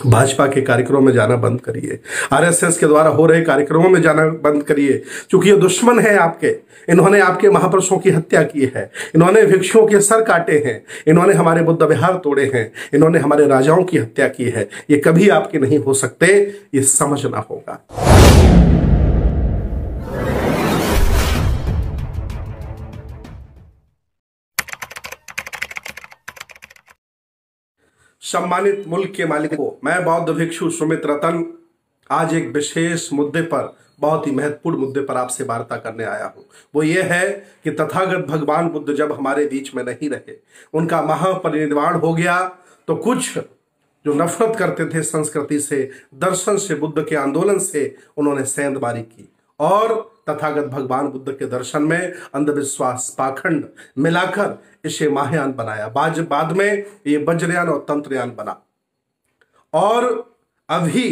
भाजपा के कार्यक्रमों में जाना बंद करिए। आरएसएस के द्वारा हो रहे कार्यक्रमों में जाना बंद करिए, क्योंकि ये दुश्मन है आपके। इन्होंने आपके महापुरुषों की हत्या की है, इन्होंने भिक्षुओं के सर काटे हैं, इन्होंने हमारे बुद्ध विहार तोड़े हैं, इन्होंने हमारे राजाओं की हत्या की है। ये कभी आपके नहीं हो सकते, ये समझना होगा। सम्मानित मुल्क के मालिकों, मैं बौद्ध भिक्षु सुमित रतन आज एक विशेष मुद्दे पर, बहुत ही महत्वपूर्ण मुद्दे पर आपसे वार्ता करने आया हूं। वो ये है कि तथागत भगवान बुद्ध जब हमारे बीच में नहीं रहे, उनका महापरिनिर्वाण हो गया, तो कुछ जो नफरत करते थे संस्कृति से, दर्शन से, बुद्ध के आंदोलन से, उन्होंने सेंधमारी की और तथागत भगवान बुद्ध के दर्शन में अंधविश्वास, पाखंड मिलाकर इसे महायान बनाया। बाद में ये वज्रयान और तंत्रयान बना। और अभी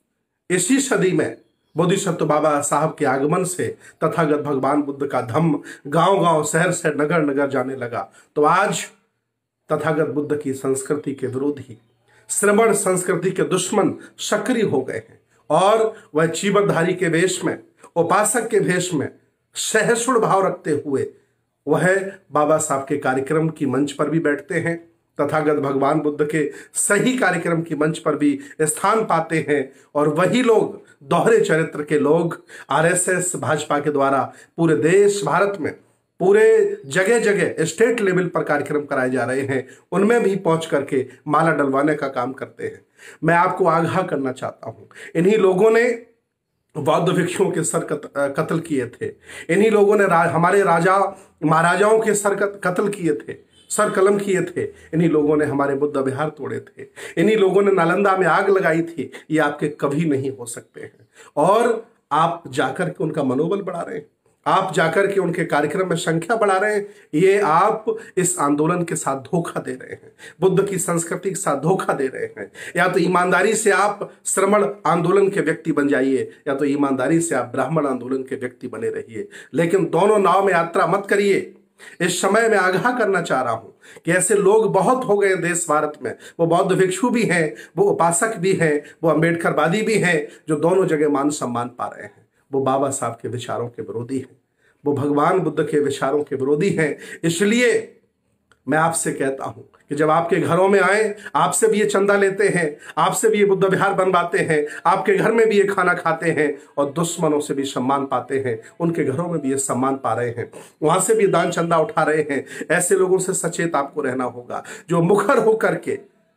इसी सदी में बोधिसत्व बाबा साहब के आगमन से तथागत भगवान बुद्ध का धम्म गांव गांव, शहर शहर, नगर नगर जाने लगा। तो आज तथागत बुद्ध की संस्कृति के विरोधी, श्रमण संस्कृति के दुश्मन सक्रिय हो गए हैं और वह चीवरधारी के वेश में, उपासक के वेश में, सहिष्णु भाव रखते हुए वह बाबा साहब के कार्यक्रम की मंच पर भी बैठते हैं, तथागत भगवान बुद्ध के सही कार्यक्रम की मंच पर भी स्थान पाते हैं। और वही लोग, दोहरे चरित्र के लोग, आरएसएस भाजपा के द्वारा पूरे देश भारत में, पूरे जगह जगह स्टेट लेवल पर कार्यक्रम कराए जा रहे हैं, उनमें भी पहुंच करके माला डलवाने का काम करते हैं। मैं आपको आगाह करना चाहता हूं, इन्हीं लोगों ने बौद्ध भिक्षुओं के सर कत्ल किए थे, इन्हीं लोगों ने हमारे राजा महाराजाओं के सर कत्ल किए थे, सर कलम किए थे, इन्हीं लोगों ने हमारे बुद्ध विहार तोड़े थे, इन्हीं लोगों ने नालंदा में आग लगाई थी। ये आपके कभी नहीं हो सकते हैं। और आप जाकर के उनका मनोबल बढ़ा रहे हैं, आप जाकर के उनके कार्यक्रम में संख्या बढ़ा रहे हैं। ये आप इस आंदोलन के साथ धोखा दे रहे हैं, बुद्ध की संस्कृति के साथ धोखा दे रहे हैं। या तो ईमानदारी से आप श्रमण आंदोलन के व्यक्ति बन जाइए, या तो ईमानदारी से आप ब्राह्मण आंदोलन के व्यक्ति बने रहिए, लेकिन दोनों नाव में यात्रा मत करिए। इस समय मैं आगाह करना चाह रहा हूं कि ऐसे लोग बहुत हो गए देश भारत में। वो बौद्ध भिक्षु भी हैं, वो उपासक भी हैं, वो अम्बेडकरवादी भी हैं, जो दोनों जगह मान सम्मान पा रहे हैं। वो बाबा साहब के विचारों के विरोधी हैं, वो भगवान बुद्ध के विचारों के विरोधी हैं। इसलिए मैं आपसे कहता हूं कि जब आपके घरों में आए, आपसे भी ये चंदा लेते हैं, आपसे भी ये बुद्ध विहार बनवाते हैं, आपके घर में भी ये खाना खाते हैं और दुश्मनों से भी सम्मान पाते हैं, उनके घरों में भी ये सम्मान पा रहे हैं, वहां से भी दान चंदा उठा रहे हैं। ऐसे लोगों से सचेत आपको रहना होगा, जो मुखर होकर के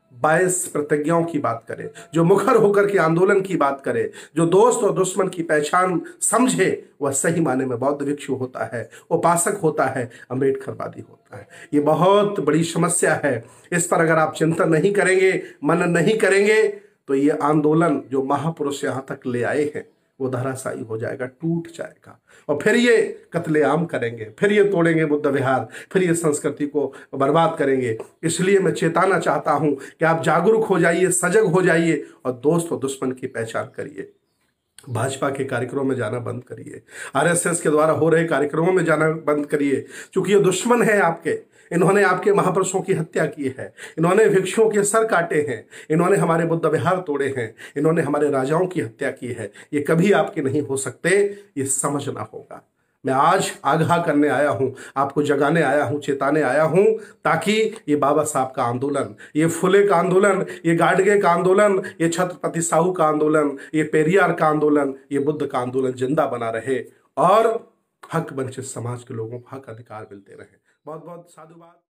22 प्रतिज्ञाओं की बात करे, जो मुखर होकर के आंदोलन की बात करे, जो दोस्त और दुश्मन की पहचान समझे, वह सही माने में बौद्ध भिक्षु होता है, उपासक होता है, अम्बेडकरवादी होता है। ये बहुत बड़ी समस्या है। इस पर अगर आप चिंतन नहीं करेंगे, मनन नहीं करेंगे, तो ये आंदोलन जो महापुरुष यहां तक ले आए हैं वो धराशायी हो जाएगा, टूट जाएगा। और फिर ये कत्लेआम करेंगे, फिर ये तोड़ेंगे बुद्ध विहार, फिर ये संस्कृति को बर्बाद करेंगे। इसलिए मैं चेताना चाहता हूं कि आप जागरूक हो जाइए, सजग हो जाइए और दोस्त और दुश्मन की पहचान करिए। भाजपा के कार्यक्रमों में जाना बंद करिए, आरएसएस के द्वारा हो रहे कार्यक्रमों में जाना बंद करिए, क्योंकि ये दुश्मन है आपके। इन्होंने आपके महापुरुषों की हत्या की है, इन्होंने भिक्षुओं के सर काटे हैं, इन्होंने हमारे बुद्ध विहार तोड़े हैं, इन्होंने हमारे राजाओं की हत्या की है। ये कभी आपके नहीं हो सकते, ये समझना होगा। मैं आज आगाह करने आया हूं, आपको जगाने आया हूं, चेताने आया हूं, ताकि ये बाबा साहब का आंदोलन, ये फुले का आंदोलन, ये गाडगे का आंदोलन, ये छत्रपति साहू का आंदोलन, ये पेरियार का आंदोलन, ये बुद्ध का आंदोलन जिंदा बना रहे और हक वंचित समाज के लोगों को हक अधिकार मिलते रहे। बहुत बहुत साधुवाद।